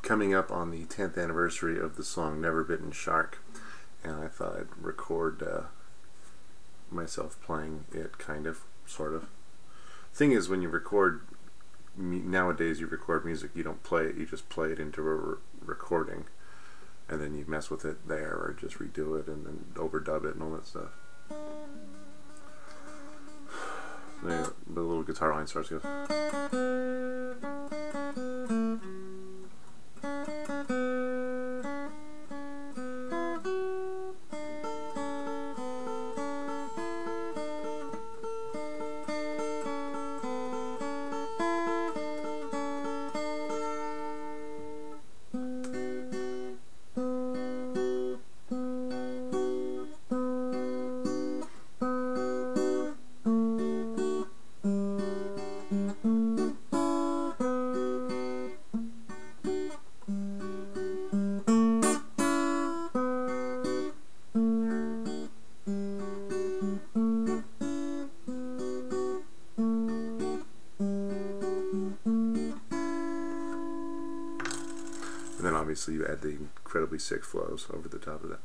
coming up on the 10th anniversary of the song Never Bitten Shark, and I thought I'd record myself playing it, kind of, sort of. Thing is, when you record, nowadays you record music, you don't play it, you just play it into a recording, and then you mess with it there, or just redo it and then overdub it and all that stuff. The little guitar line starts, goes. And then obviously you add the incredibly sick flows over the top of that.